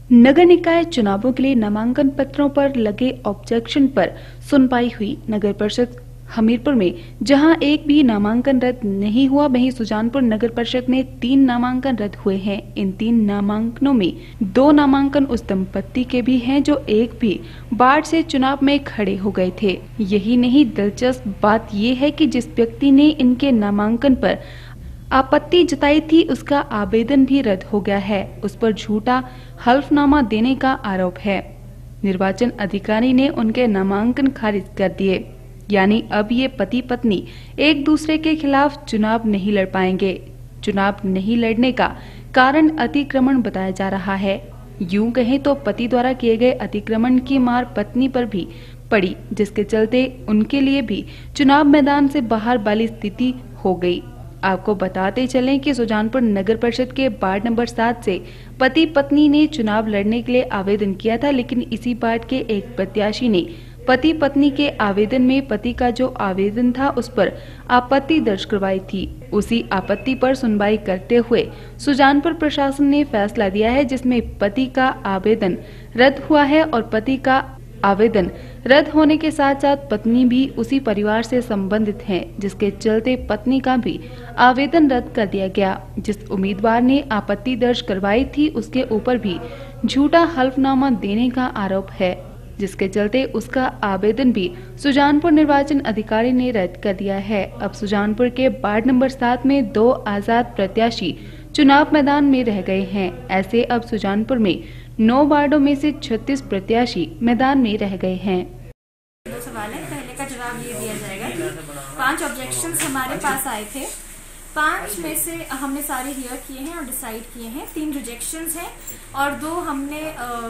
नगर निकाय चुनावों के लिए नामांकन पत्रों पर लगे ऑब्जेक्शन पर सुनवाई हुई। नगर परिषद हमीरपुर में जहां एक भी नामांकन रद्द नहीं हुआ, वहीं सुजानपुर नगर परिषद में 3 नामांकन रद्द हुए हैं। इन 3 नामांकनों में 2 नामांकन उस दंपत्ति के भी हैं जो एक भी वार्ड से चुनाव में खड़े हो गए थे। यही नहीं, दिलचस्प बात ये है कि जिस व्यक्ति ने इनके नामांकन पर आपत्ति जताई थी, उसका आवेदन भी रद्द हो गया है। उस पर झूठा हल्फनामा देने का आरोप है। निर्वाचन अधिकारी ने उनके नामांकन खारिज कर दिए। यानी अब ये पति पत्नी एक दूसरे के खिलाफ चुनाव नहीं लड़ पाएंगे। चुनाव नहीं लड़ने का कारण अतिक्रमण बताया जा रहा है। यूं कहें तो पति द्वारा किए गए अतिक्रमण की मार पत्नी पर भी पड़ी, जिसके चलते उनके लिए भी चुनाव मैदान से बाहर वाली स्थिति हो गई। आपको बताते चलें कि सुजानपुर नगर परिषद के वार्ड नंबर 7 से पति पत्नी ने चुनाव लड़ने के लिए आवेदन किया था, लेकिन इसी वार्ड के एक प्रत्याशी ने पति पत्नी के आवेदन में पति का जो आवेदन था उस पर आपत्ति दर्ज करवाई थी। उसी आपत्ति पर सुनवाई करते हुए सुजानपुर प्रशासन ने फैसला दिया है, जिसमें पति का आवेदन रद्द हुआ है और पति का आवेदन रद्द होने के साथ साथ पत्नी भी उसी परिवार से संबंधित है, जिसके चलते पत्नी का भी आवेदन रद्द कर दिया गया। जिस उम्मीदवार ने आपत्ति दर्ज करवाई थी, उसके ऊपर भी झूठा हल्फनामा देने का आरोप है, जिसके चलते उसका आवेदन भी सुजानपुर निर्वाचन अधिकारी ने रद्द कर दिया है। अब सुजानपुर के वार्ड नंबर 7 में 2 आजाद प्रत्याशी चुनाव मैदान में रह गए हैं। ऐसे अब सुजानपुर में 9 वार्डों में से 36 प्रत्याशी मैदान में रह गए हैं। 2 सवाल है, पहले का जवाब ये दिया जाएगा कि 5 ऑब्जेक्शंस हमारे पास आए थे। 5 में से हमने सारे हियर किए हैं और डिसाइड किए हैं। 3 रिजेक्शंस हैं और 2 हमने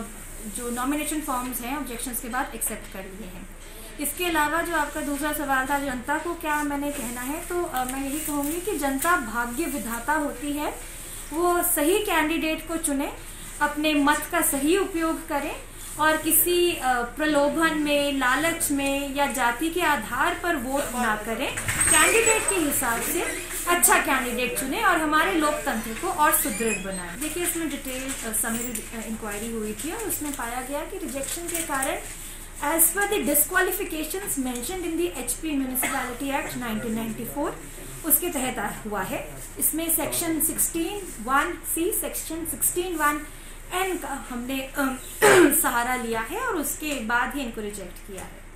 जो नॉमिनेशन फॉर्म्स हैं ऑब्जेक्शंस के बाद एक्सेप्ट कर लिए हैं। इसके अलावा जो आपका दूसरा सवाल था, जनता को क्या मैंने कहना है, तो मैं यही कहूंगी कि जनता भाग्य विधाता होती है। वो सही कैंडिडेट को चुने, अपने मत का सही उपयोग करें और किसी प्रलोभन में, लालच में या जाति के आधार पर वोट ना करें। कैंडिडेट के हिसाब से अच्छा कैंडिडेट चुने और हमारे लोकतंत्र को और सुदृढ़ बनाएं। देखिए, इसमें डिटेल समरी इंक्वायरी हुई थी और उसमें पाया गया कि रिजेक्शन के कारण as per the disqualifications mentioned in the HP municipality act 1994 उसके तहत हुआ है। इसमें सेक्शन 16(1)(c), सेक्शन 16(1)(n) का हमने सहारा लिया है और उसके बाद ही इनको रिजेक्ट किया है।